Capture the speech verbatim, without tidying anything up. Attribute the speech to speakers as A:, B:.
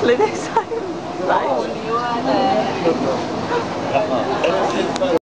A: 你哋細唔細？
B: 好無聊啊！真係。